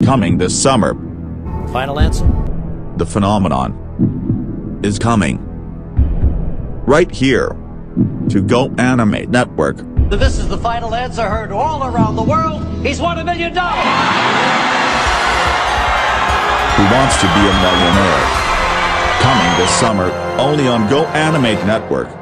Coming this summer. Final answer? The phenomenon is coming. Right here. To Go Animate Network. This is the final answer heard all around the world. He's won $1 million! Who Wants to Be a Millionaire? Coming this summer, only on Go Animate Network.